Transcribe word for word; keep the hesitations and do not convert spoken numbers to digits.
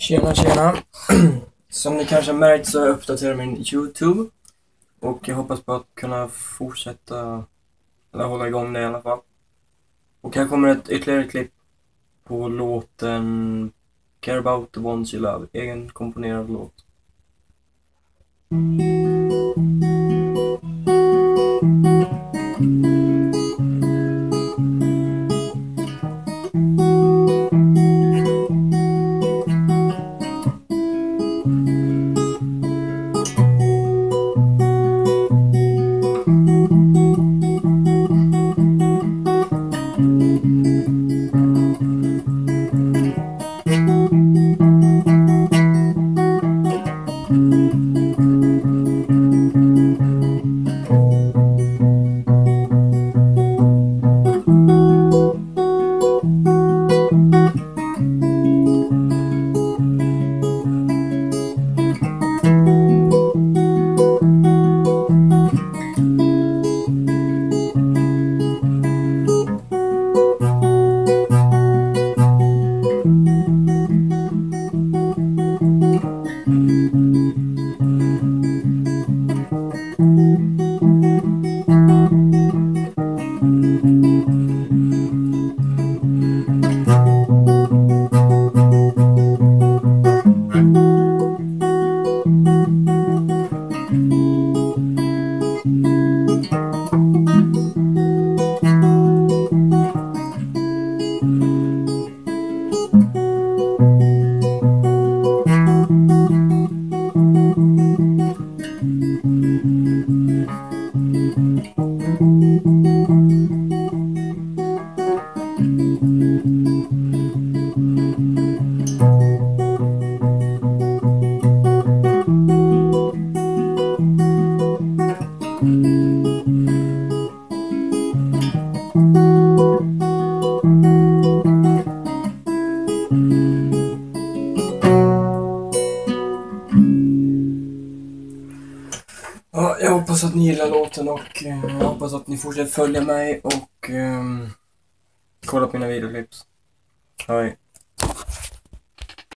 Tjena, tjena. Som ni kanske har märkt så har jag uppdaterat min YouTube. Och jag hoppas på att kunna fortsätta, eller hålla igång det i alla fall. Och här kommer ett ytterligare klipp på låten Care About The Ones You Love, egen komponerad låt. Ja, jag hoppas att ni gillar låten och eh, jag hoppas att ni fortsätter följa mig och eh, kolla på mina videoklips. Hej.